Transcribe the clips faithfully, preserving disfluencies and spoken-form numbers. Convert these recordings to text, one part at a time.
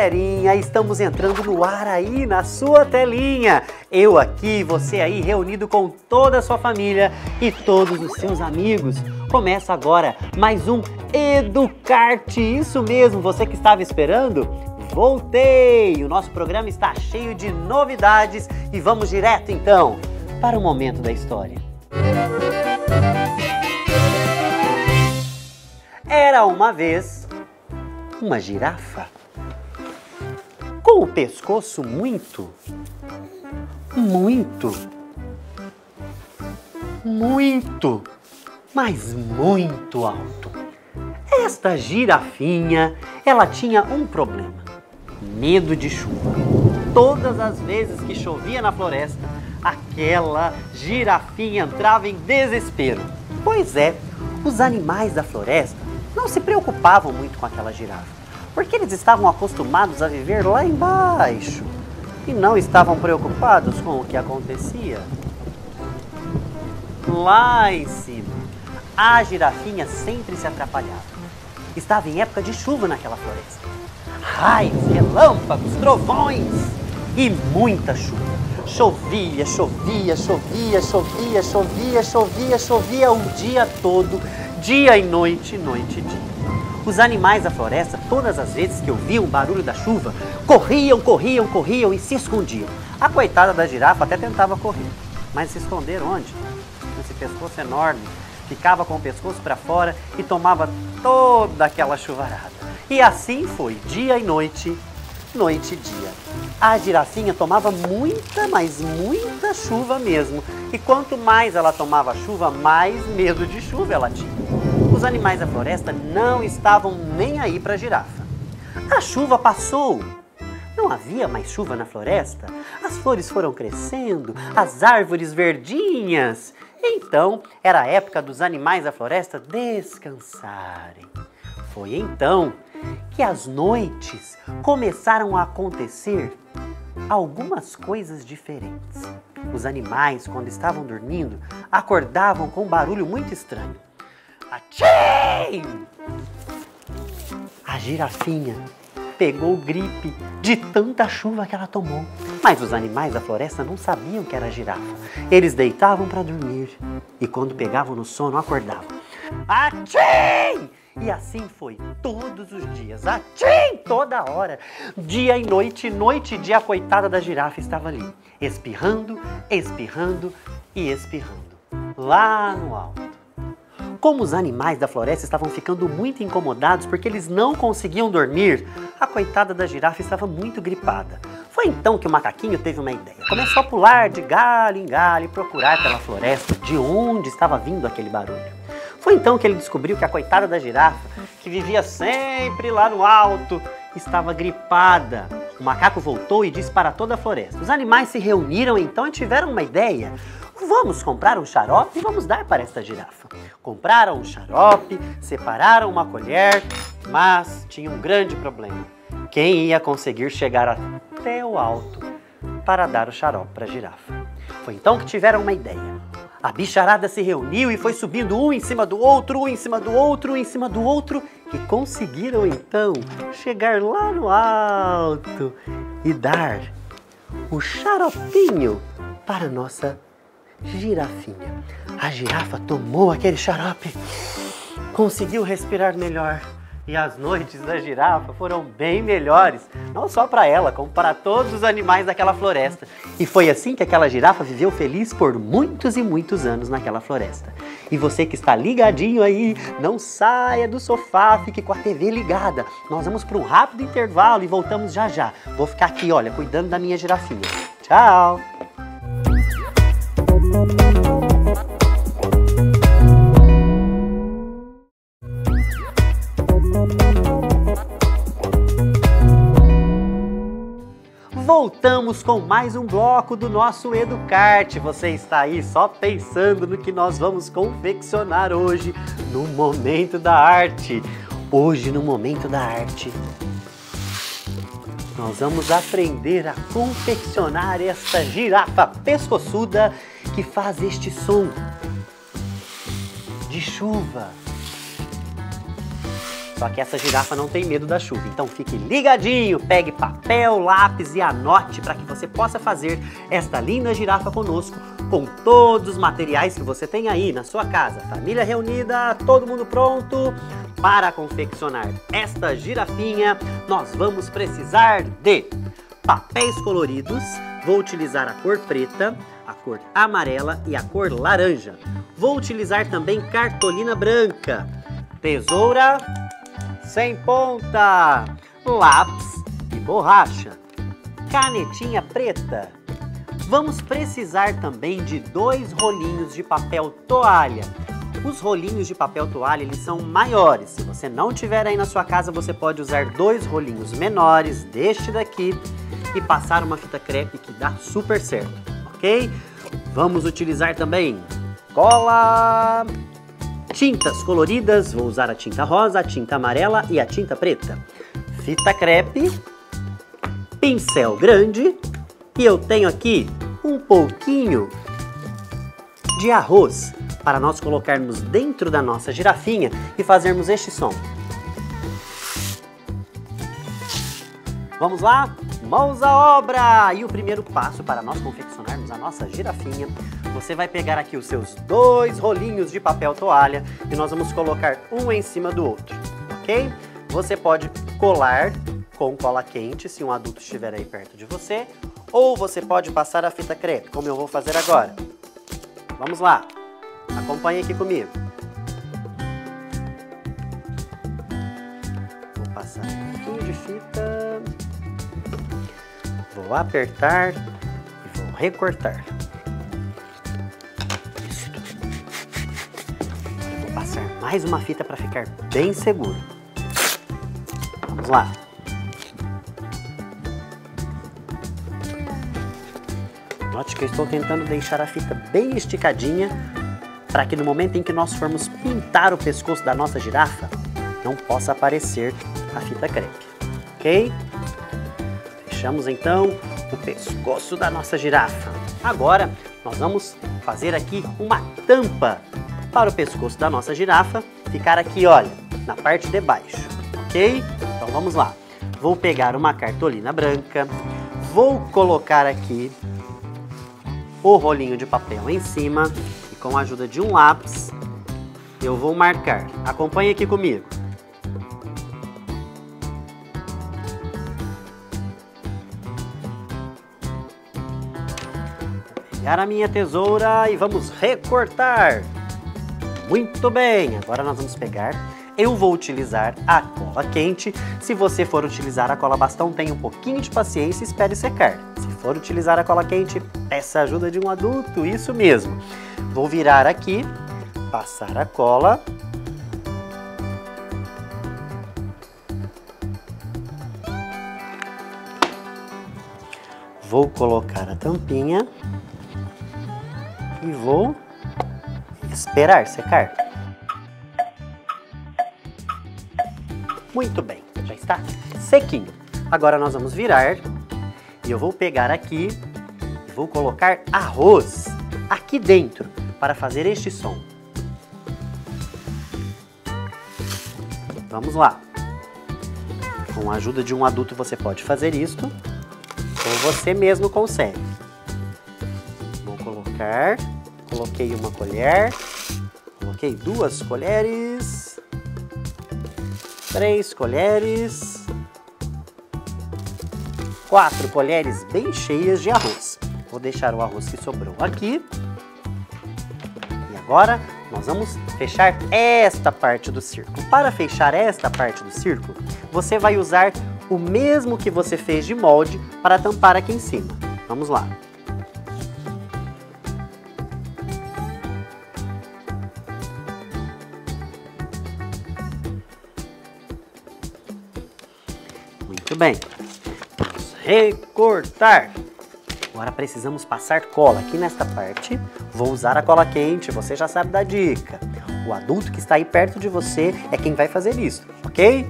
galerinha, estamos entrando no ar aí na sua telinha. Eu aqui, você aí reunido com toda a sua família e todos os seus amigos. Começa agora mais um Educarte, isso mesmo, você que estava esperando? Voltei! O nosso programa está cheio de novidades e vamos direto então para o momento da história. Era uma vez uma girafa com o pescoço muito, muito, muito, mas muito alto. Esta girafinha, ela tinha um problema: medo de chuva. Todas as vezes que chovia na floresta, aquela girafinha entrava em desespero. Pois é, os animais da floresta não se preocupavam muito com aquela girafa, porque eles estavam acostumados a viver lá embaixo e não estavam preocupados com o que acontecia lá em cima. A girafinha sempre se atrapalhava. Estava em época de chuva naquela floresta. Raios, relâmpagos, trovões e muita chuva. Chovia, chovia, chovia, chovia, chovia, chovia, chovia o dia todo, dia e noite, noite e dia. Os animais da floresta, todas as vezes que ouviam o barulho da chuva, corriam, corriam, corriam e se escondiam. A coitada da girafa até tentava correr, mas se esconder onde? Esse pescoço enorme, ficava com o pescoço para fora e tomava toda aquela chuvarada. E assim foi, dia e noite, noite e dia. A girafinha tomava muita, mas muita chuva mesmo. E quanto mais ela tomava chuva, mais medo de chuva ela tinha. Os animais da floresta não estavam nem aí para a girafa. A chuva passou. Não havia mais chuva na floresta. As flores foram crescendo, as árvores verdinhas. Então, era a época dos animais da floresta descansarem. Foi então que as noites começaram a acontecer algumas coisas diferentes. Os animais, quando estavam dormindo, acordavam com um barulho muito estranho. Atchim! A girafinha pegou gripe de tanta chuva que ela tomou. Mas os animais da floresta não sabiam que era girafa. Eles deitavam para dormir e quando pegavam no sono acordavam. Atchim! E assim foi todos os dias, atchim! Toda hora, dia e noite, noite e dia, a coitada da girafa estava ali, espirrando, espirrando e espirrando, lá no alto. Como os animais da floresta estavam ficando muito incomodados porque eles não conseguiam dormir, a coitada da girafa estava muito gripada. Foi então que o macaquinho teve uma ideia. Começou a pular de galho em galho e procurar pela floresta de onde estava vindo aquele barulho. Foi então que ele descobriu que a coitada da girafa, que vivia sempre lá no alto, estava gripada. O macaco voltou e disse para toda a floresta. Os animais se reuniram então e tiveram uma ideia. Vamos comprar um xarope e vamos dar para esta girafa. Compraram um xarope, separaram uma colher, mas tinha um grande problema. Quem ia conseguir chegar até o alto para dar o xarope para a girafa? Foi então que tiveram uma ideia. A bicharada se reuniu e foi subindo um em cima do outro, um em cima do outro, um em cima do outro, e conseguiram então chegar lá no alto e dar o xaropinho para a nossa girafinha. A girafa tomou aquele xarope, conseguiu respirar melhor. E as noites da girafa foram bem melhores, não só para ela, como para todos os animais daquela floresta. E foi assim que aquela girafa viveu feliz por muitos e muitos anos naquela floresta. E você que está ligadinho aí, não saia do sofá, fique com a T V ligada. Nós vamos para um rápido intervalo e voltamos já já. Vou ficar aqui, olha, cuidando da minha girafinha. Tchau! Voltamos com mais um bloco do nosso Educarte. Você está aí só pensando no que nós vamos confeccionar hoje no Momento da Arte. Hoje, no Momento da Arte, nós vamos aprender a confeccionar esta girafa pescoçuda que faz este som de chuva. Só que essa girafa não tem medo da chuva, então fique ligadinho, pegue papel, lápis e anote para que você possa fazer esta linda girafa conosco com todos os materiais que você tem aí na sua casa. Família reunida, todo mundo pronto? Para confeccionar esta girafinha, nós vamos precisar de papéis coloridos. Vou utilizar a cor preta, a cor amarela e a cor laranja. Vou utilizar também cartolina branca, tesoura sem ponta, lápis e borracha, canetinha preta. Vamos precisar também de dois rolinhos de papel toalha. Os rolinhos de papel toalha, eles são maiores. Se você não tiver aí na sua casa, você pode usar dois rolinhos menores deste daqui e passar uma fita crepe que dá super certo, ok? Vamos utilizar também cola, tintas coloridas. Vou usar a tinta rosa, a tinta amarela e a tinta preta, fita crepe, pincel grande e eu tenho aqui um pouquinho de arroz para nós colocarmos dentro da nossa girafinha e fazermos este som. Vamos lá? Mãos à obra! E o primeiro passo para nós confeccionarmos a nossa girafinha, você vai pegar aqui os seus dois rolinhos de papel toalha e nós vamos colocar um em cima do outro, ok? Você pode colar com cola quente, se um adulto estiver aí perto de você, ou você pode passar a fita crepe, como eu vou fazer agora. Vamos lá, acompanhe aqui comigo. Vou passar um pouquinho de fita. Vou apertar e vou recortar. Isso. Agora vou passar mais uma fita para ficar bem seguro. Vamos lá. Note que eu estou tentando deixar a fita bem esticadinha para que no momento em que nós formos pintar o pescoço da nossa girafa, não possa aparecer a fita crepe, ok? Fechamos então o pescoço da nossa girafa. Agora nós vamos fazer aqui uma tampa para o pescoço da nossa girafa ficar aqui, olha, na parte de baixo, ok? Então vamos lá. Vou pegar uma cartolina branca, vou colocar aqui o rolinho de papel em cima e com a ajuda de um lápis eu vou marcar. Acompanhe aqui comigo. Pegar a minha tesoura e vamos recortar. Muito bem, agora nós vamos pegar, eu vou utilizar a cola quente. Se você for utilizar a cola bastão, tenha um pouquinho de paciência e espere secar. Se for utilizar a cola quente, peça a ajuda de um adulto, isso mesmo. Vou virar aqui, passar a cola. Vou colocar a tampinha. E vou esperar secar. Muito bem, já está sequinho. Agora nós vamos virar e eu vou pegar aqui e vou colocar arroz aqui dentro para fazer este som. Vamos lá. Com a ajuda de um adulto você pode fazer isto ou você mesmo consegue. Coloquei uma colher, coloquei duas colheres, três colheres, quatro colheres bem cheias de arroz. Vou deixar o arroz que sobrou aqui. E agora nós vamos fechar esta parte do círculo. Para fechar esta parte do círculo, você vai usar o mesmo que você fez de molde para tampar aqui em cima. Vamos lá. Muito bem, vamos recortar. Agora precisamos passar cola aqui nesta parte. Vou usar a cola quente, você já sabe da dica. O adulto que está aí perto de você é quem vai fazer isso, ok?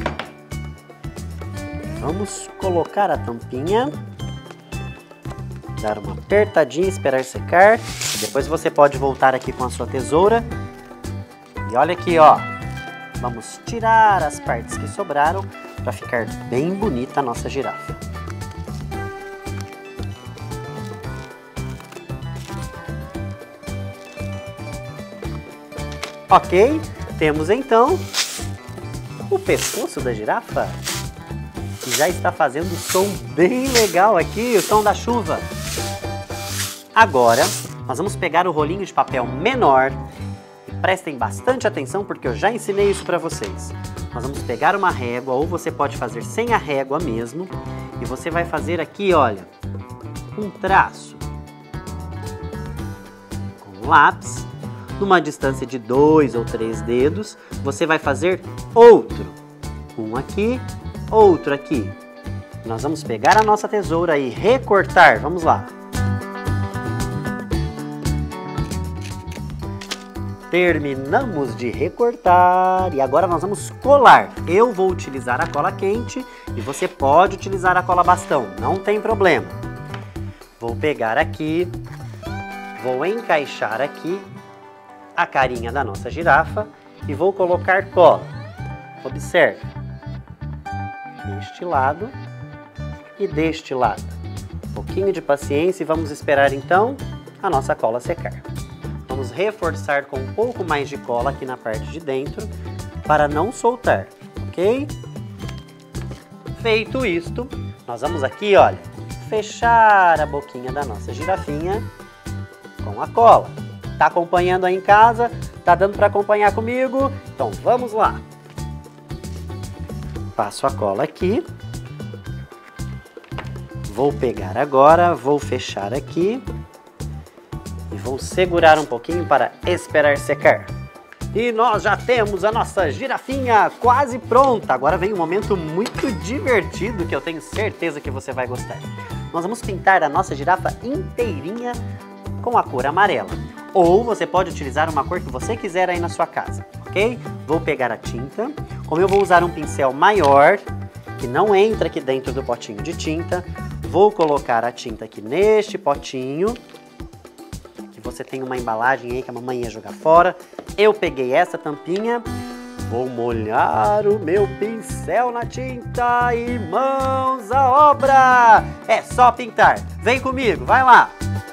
Vamos colocar a tampinha. Dar uma apertadinha, esperar secar. Depois você pode voltar aqui com a sua tesoura. E olha aqui, ó. Vamos tirar as partes que sobraram para ficar bem bonita a nossa girafa. Ok, temos então o pescoço da girafa, que já está fazendo um som bem legal aqui, o som da chuva. Agora, nós vamos pegar o rolinho de papel menor. Prestem bastante atenção porque eu já ensinei isso para vocês. Nós vamos pegar uma régua, ou você pode fazer sem a régua mesmo, e você vai fazer aqui, olha, um traço com um lápis, numa distância de dois ou três dedos, você vai fazer outro, um aqui, outro aqui. Nós vamos pegar a nossa tesoura e recortar, vamos lá. Terminamos de recortar e agora nós vamos colar. Eu vou utilizar a cola quente e você pode utilizar a cola bastão, não tem problema. Vou pegar aqui, vou encaixar aqui a carinha da nossa girafa e vou colocar cola. Observe, deste lado e deste lado. Um pouquinho de paciência e vamos esperar então a nossa cola secar. Vamos reforçar com um pouco mais de cola aqui na parte de dentro para não soltar, ok? Feito isto, nós vamos aqui, olha, fechar a boquinha da nossa girafinha com a cola. Tá acompanhando aí em casa? Tá dando para acompanhar comigo? Então vamos lá. Passo a cola aqui. Vou pegar agora, vou fechar aqui. E vou segurar um pouquinho para esperar secar. E nós já temos a nossa girafinha quase pronta. Agora vem um momento muito divertido que eu tenho certeza que você vai gostar. Nós vamos pintar a nossa girafa inteirinha com a cor amarela. Ou você pode utilizar uma cor que você quiser aí na sua casa, ok? Vou pegar a tinta. Como eu vou usar um pincel maior, que não entra aqui dentro do potinho de tinta, vou colocar a tinta aqui neste potinho. Você tem uma embalagem aí que a mamãe ia jogar fora. Eu peguei essa tampinha, vou molhar o meu pincel na tinta e mãos à obra! É só pintar. Vem comigo, vai lá!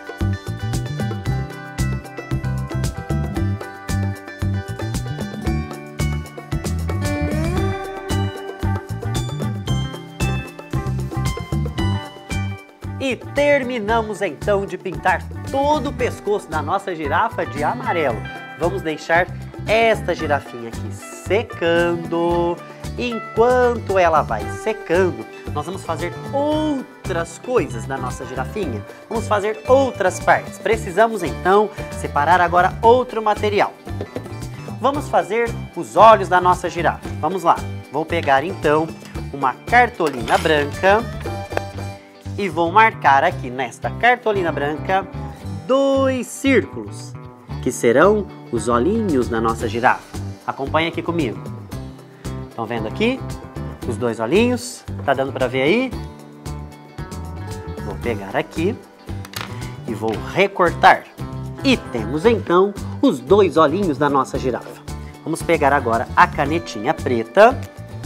E terminamos então de pintar todo o pescoço da nossa girafa de amarelo. Vamos deixar esta girafinha aqui secando. Enquanto ela vai secando, nós vamos fazer outras coisas da nossa girafinha. Vamos fazer outras partes. Precisamos então separar agora outro material. Vamos fazer os olhos da nossa girafa. Vamos lá. Vou pegar então uma cartolina branca. E vou marcar aqui nesta cartolina branca dois círculos, que serão os olhinhos da nossa girafa. Acompanhe aqui comigo. Estão vendo aqui? Os dois olhinhos. Tá dando para ver aí? Vou pegar aqui e vou recortar. E temos então os dois olhinhos da nossa girafa. Vamos pegar agora a canetinha preta.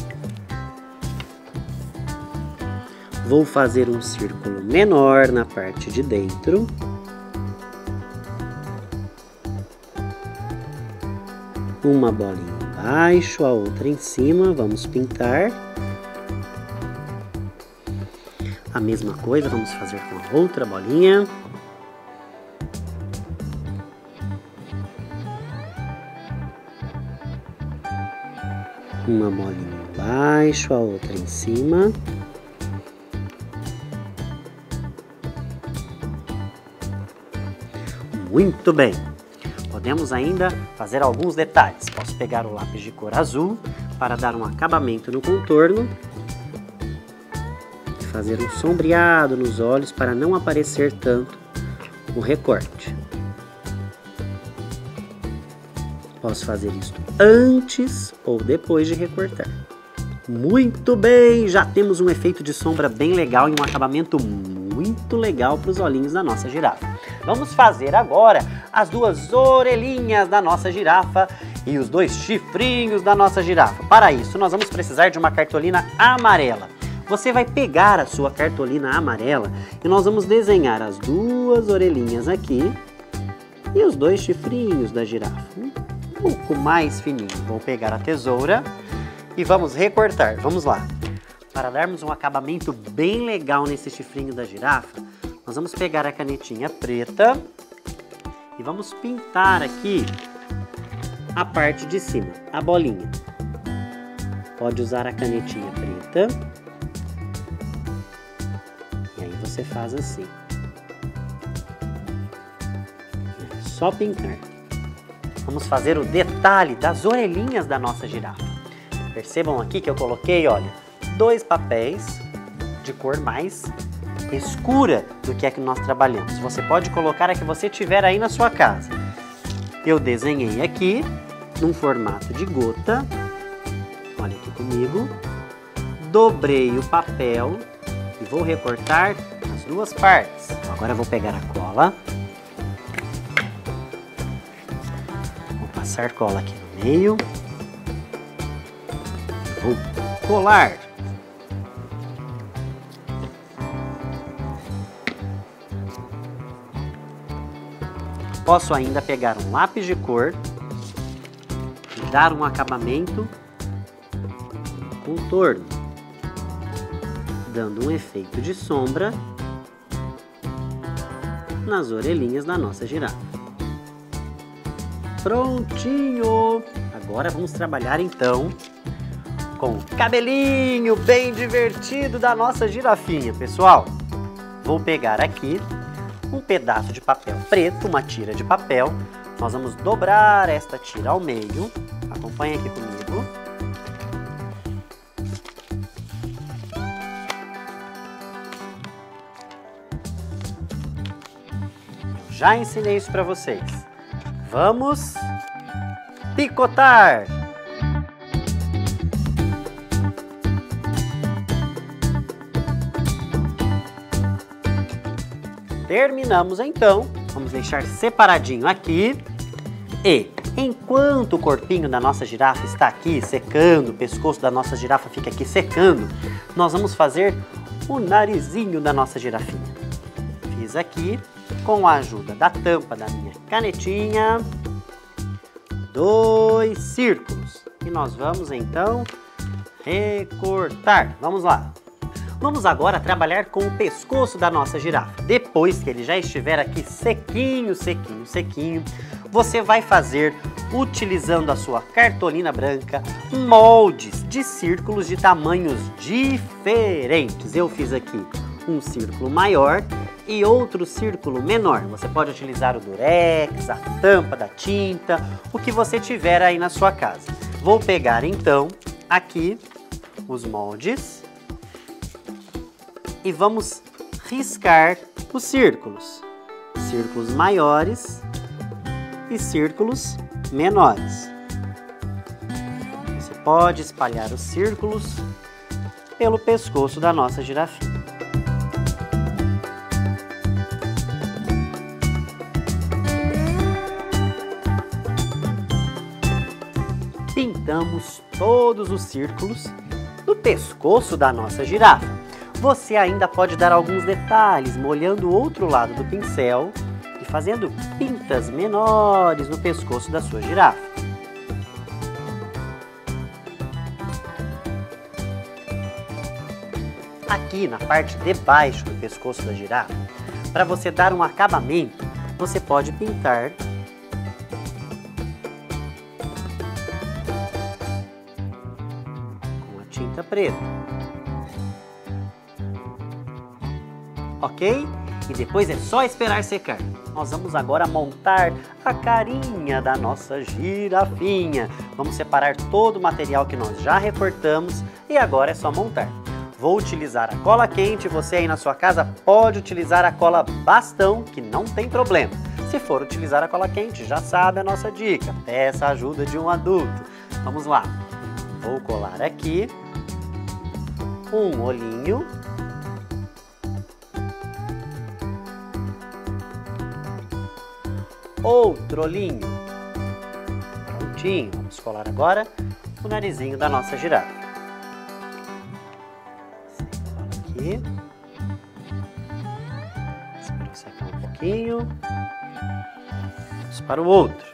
Vou fazer um círculo menor na parte de dentro. Uma bolinha embaixo, a outra em cima. Vamos pintar. A mesma coisa vamos fazer com a outra bolinha. Uma bolinha embaixo, a outra em cima. Muito bem! Podemos ainda fazer alguns detalhes. Posso pegar o lápis de cor azul para dar um acabamento no contorno. E fazer um sombreado nos olhos para não aparecer tanto o recorte. Posso fazer isto antes ou depois de recortar. Muito bem! Já temos um efeito de sombra bem legal e um acabamento muito muito legal para os olhinhos da nossa girafa. Vamos fazer agora as duas orelhinhas da nossa girafa e os dois chifrinhos da nossa girafa. Para isso, nós vamos precisar de uma cartolina amarela. Você vai pegar a sua cartolina amarela e nós vamos desenhar as duas orelhinhas aqui e os dois chifrinhos da girafa. Um pouco mais fininho. Vou pegar a tesoura e vamos recortar. Vamos lá. Para darmos um acabamento bem legal nesse chifrinho da girafa, nós vamos pegar a canetinha preta e vamos pintar aqui a parte de cima, a bolinha. Pode usar a canetinha preta. E aí você faz assim. É só pintar. Vamos fazer o detalhe das orelhinhas da nossa girafa. Percebam aqui que eu coloquei, olha, dois papéis de cor mais escura do que é que nós trabalhamos. Você pode colocar a que você tiver aí na sua casa. Eu desenhei aqui num formato de gota. Olha aqui comigo. Dobrei o papel e vou recortar as duas partes. Agora eu vou pegar a cola. Vou passar cola aqui no meio. Vou colar. Posso ainda pegar um lápis de cor e dar um acabamento contorno, dando um efeito de sombra nas orelhinhas da nossa girafa. Prontinho! Agora vamos trabalhar então com o cabelinho bem divertido da nossa girafinha, pessoal. Vou pegar aqui um pedaço de papel preto, uma tira de papel. Nós vamos dobrar esta tira ao meio. Acompanhe aqui comigo. Eu já ensinei isso para vocês. Vamos picotar! Terminamos então, vamos deixar separadinho aqui e enquanto o corpinho da nossa girafa está aqui secando, o pescoço da nossa girafa fica aqui secando, nós vamos fazer o narizinho da nossa girafinha. Fiz aqui com a ajuda da tampa da minha canetinha, dois círculos e nós vamos então recortar. Vamos lá. Vamos agora trabalhar com o pescoço da nossa girafa. Depois que ele já estiver aqui sequinho, sequinho, sequinho, você vai fazer, utilizando a sua cartolina branca, moldes de círculos de tamanhos diferentes. Eu fiz aqui um círculo maior e outro círculo menor. Você pode utilizar o durex, a tampa da tinta, o que você tiver aí na sua casa. Vou pegar então aqui os moldes e vamos riscar os círculos, círculos maiores e círculos menores. Você pode espalhar os círculos pelo pescoço da nossa girafinha. Pintamos todos os círculos no pescoço da nossa girafa. Você ainda pode dar alguns detalhes, molhando o outro lado do pincel e fazendo pintas menores no pescoço da sua girafa. Aqui na parte de baixo do pescoço da girafa, para você dar um acabamento, você pode pintar com a tinta preta. Ok? E depois é só esperar secar. Nós vamos agora montar a carinha da nossa girafinha. Vamos separar todo o material que nós já recortamos e agora é só montar. Vou utilizar a cola quente, você aí na sua casa pode utilizar a cola bastão, que não tem problema. Se for utilizar a cola quente, já sabe a nossa dica, peça a ajuda de um adulto. Vamos lá. Vou colar aqui um olhinho. outro olhinho. Prontinho. Vamos colar agora o narizinho da nossa girafa. Você cola aqui. Espera secar um pouquinho. Vamos para o outro.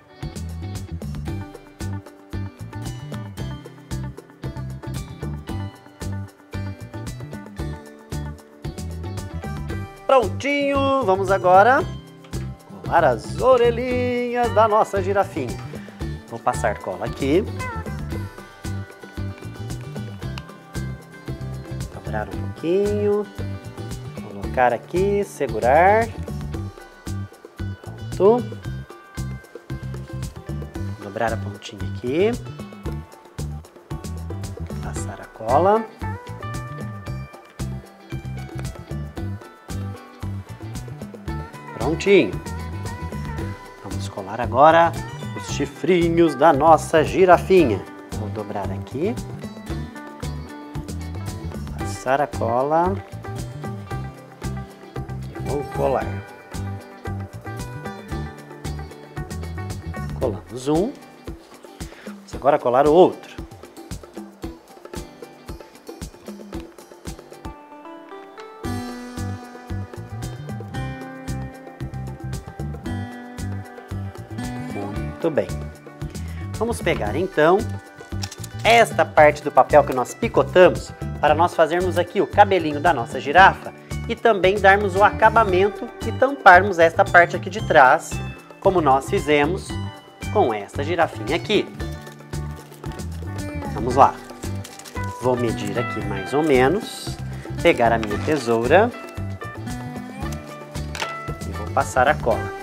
Prontinho, vamos agora colar as orelhinhas da nossa girafinha. Vou passar cola aqui. Dobrar um pouquinho. Colocar aqui, segurar. Pronto. Dobrar a pontinha aqui. Passar a cola. Prontinho. Vamos colar agora os chifrinhos da nossa girafinha. Vou dobrar aqui. Passar a cola. E vou colar. Colamos um. Vamos agora colar o outro. Muito bem. Vamos pegar então esta parte do papel que nós picotamos para nós fazermos aqui o cabelinho da nossa girafa e também darmos o acabamento e tamparmos esta parte aqui de trás, como nós fizemos com esta girafinha aqui. Vamos lá. Vou medir aqui mais ou menos, pegar a minha tesoura e vou passar a cola.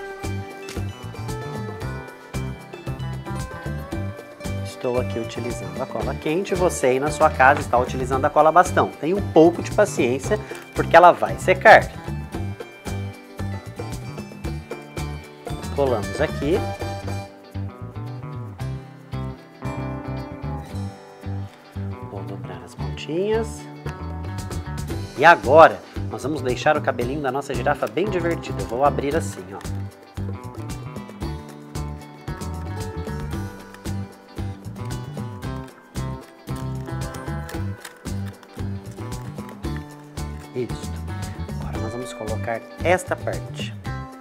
Estou aqui utilizando a cola quente, você aí na sua casa está utilizando a cola bastão. Tenha um pouco de paciência, porque ela vai secar. Colamos aqui. Vou dobrar as pontinhas. E agora, nós vamos deixar o cabelinho da nossa girafa bem divertido. Eu vou abrir assim, ó. Isso. Agora nós vamos colocar esta parte.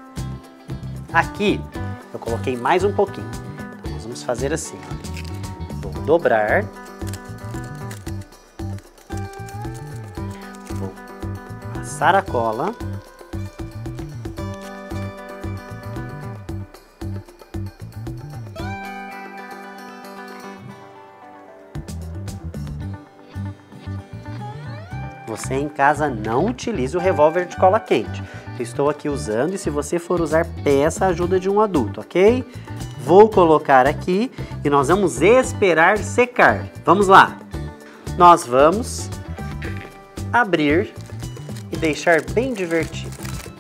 Aqui eu coloquei mais um pouquinho. Então nós vamos fazer assim, ó. Vou dobrar. Vou passar a cola. Você em casa não utilize o revólver de cola quente. Eu estou aqui usando e se você for usar, peça a ajuda de um adulto, ok? Vou colocar aqui e nós vamos esperar secar. Vamos lá. Nós vamos abrir e deixar bem divertido.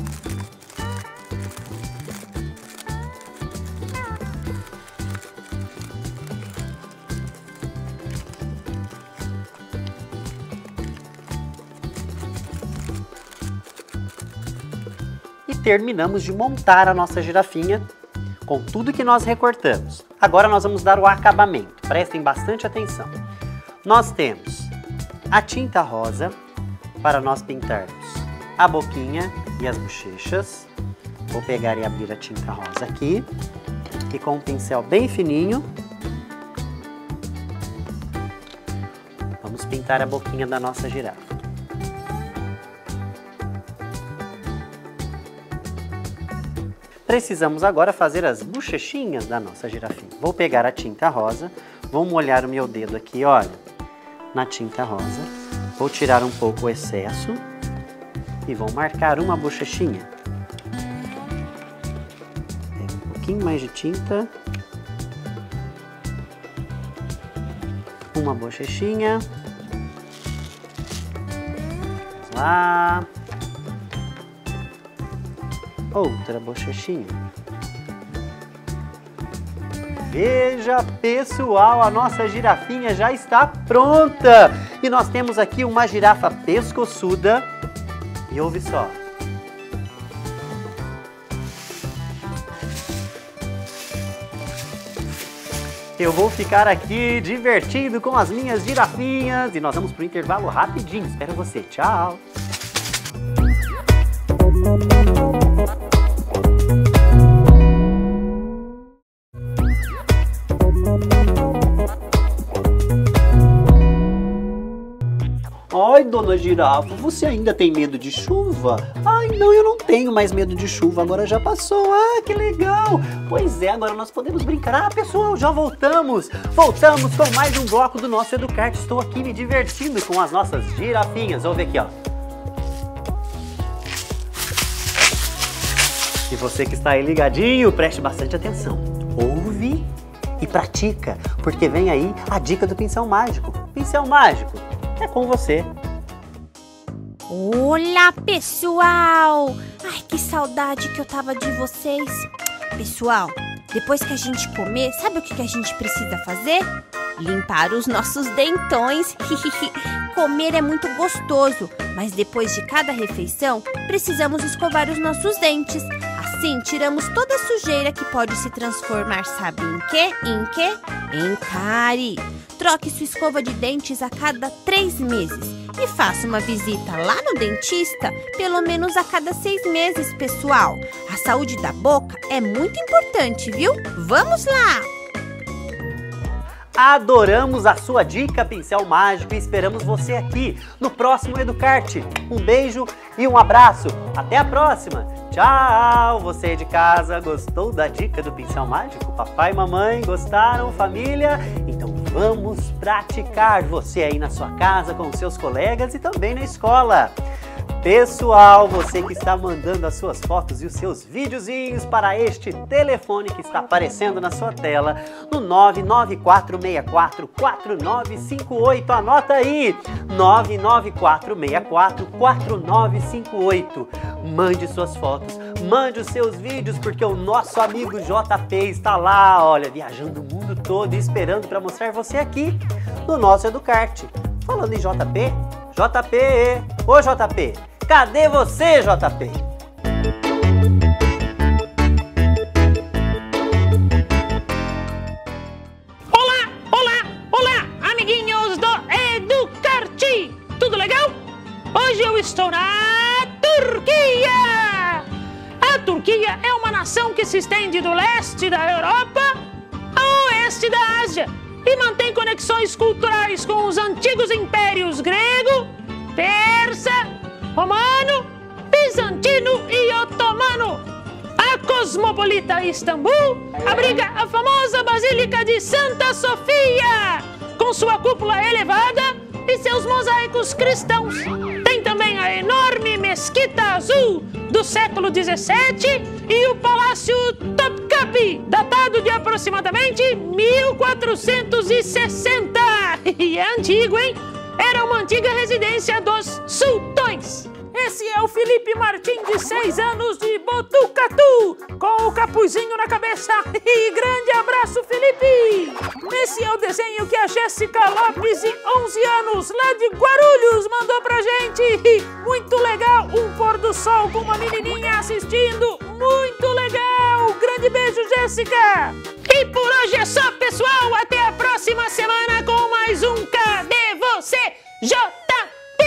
E terminamos de montar a nossa girafinha com tudo que nós recortamos. Agora nós vamos dar o acabamento. Prestem bastante atenção. Nós temos a tinta rosa para nós pintarmos a boquinha e as bochechas. Vou pegar e abrir a tinta rosa aqui e com um pincel bem fininho vamos pintar a boquinha da nossa girafa. Precisamos agora fazer as bochechinhas da nossa girafinha. Vou pegar a tinta rosa, vou molhar o meu dedo aqui, olha, na tinta rosa. Vou tirar um pouco o excesso e vou marcar uma bochechinha. Pego um pouquinho mais de tinta. Uma bochechinha. Vamos lá. Outra bochechinha. Veja, pessoal, a nossa girafinha já está pronta! E nós temos aqui uma girafa pescoçuda. E ouve só. Eu vou ficar aqui divertindo com as minhas girafinhas e nós vamos pro intervalo rapidinho. Espero você. Tchau! Ai, dona Girafa, você ainda tem medo de chuva? Ai, não, eu não tenho mais medo de chuva, agora já passou. Ah, que legal! Pois é, agora nós podemos brincar. Ah, pessoal, já voltamos! Voltamos com mais um bloco do nosso Educart. Estou aqui me divertindo com as nossas girafinhas. Vamos ver aqui, ó. E você que está aí ligadinho, preste bastante atenção. Ouve e pratica, porque vem aí a dica do pincel mágico. Pincel mágico. É com você. Olá, pessoal! Ai, que saudade que eu tava de vocês. Pessoal, depois que a gente comer, sabe o que a gente precisa fazer? Limpar os nossos dentões. Comer é muito gostoso, mas depois de cada refeição, precisamos escovar os nossos dentes. Assim, tiramos toda a sujeira que pode se transformar, sabe em quê? Em quê? Em cárie. Troque sua escova de dentes a cada três meses e faça uma visita lá no dentista pelo menos a cada seis meses, pessoal. A saúde da boca é muito importante, viu? Vamos lá! Adoramos a sua dica, pincel mágico, e esperamos você aqui no próximo Educart. Um beijo e um abraço. Até a próxima. Tchau! Você de casa gostou da dica do pincel mágico? Papai e mamãe gostaram, família? Então vamos praticar, você aí na sua casa com os seus colegas e também na escola. Pessoal, você que está mandando as suas fotos e os seus videozinhos para este telefone que está aparecendo na sua tela, no nove nove quatro seis quatro quatro nove cinco oito, anota aí, nove nove quatro seis quatro quatro nove cinco oito. Mande suas fotos, mande os seus vídeos, porque o nosso amigo J P está lá, olha, viajando o mundo todo e esperando para mostrar você aqui no nosso Educart. Falando em J P, J P, ô J P, cadê você, J P? Olá, olá, olá, amiguinhos do Educart! Tudo legal? Hoje eu estou na Turquia! A Turquia é uma nação que se estende do leste da Europa ao oeste da Ásia e mantém conexões culturais com os antigos impérios grego, persa, romano, bizantino e otomano. A cosmopolita Istambul abriga a famosa Basílica de Santa Sofia, com sua cúpula elevada e seus mosaicos cristãos. Tem também a enorme Mesquita Azul do século dezessete e o Palácio Topkapi, datado de aproximadamente mil quatrocentos e sessenta. E é antigo, hein? Era uma antiga residência dos sultões. Esse é o Felipe Martins, de seis anos, de Botucatu, com o capuzinho na cabeça. E grande abraço, Felipe! Esse é o desenho que a Jéssica Lopes, de onze anos, lá de Guarulhos, mandou pra gente. Muito legal, um pôr do sol com uma menininha assistindo. Muito legal! Grande beijo, Jéssica! E por hoje é só, pessoal. Até a próxima semana com mais um Cadê Você, J P?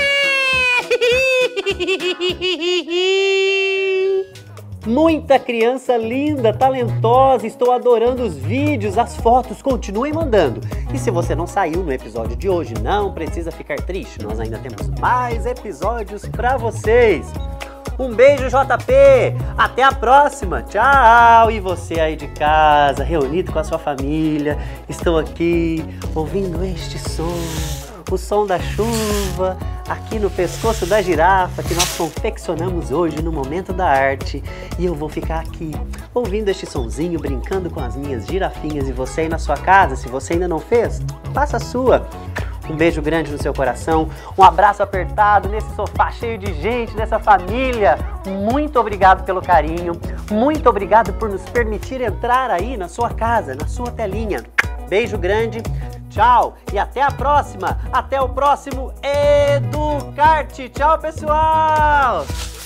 Muita criança linda, talentosa, estou adorando os vídeos, as fotos, continuem mandando. E se você não saiu no episódio de hoje, não precisa ficar triste, nós ainda temos mais episódios para vocês. Um beijo, J P, até a próxima, tchau! E você aí de casa, reunido com a sua família, estou aqui ouvindo este som, o som da chuva, aqui no pescoço da girafa que nós confeccionamos hoje no Momento da Arte. E eu vou ficar aqui ouvindo este sonzinho, brincando com as minhas girafinhas. E você aí na sua casa, se você ainda não fez, faça a sua. Um beijo grande no seu coração, um abraço apertado nesse sofá cheio de gente, nessa família. Muito obrigado pelo carinho, muito obrigado por nos permitir entrar aí na sua casa, na sua telinha. Beijo grande. Tchau e até a próxima, até o próximo Educart. Tchau, pessoal!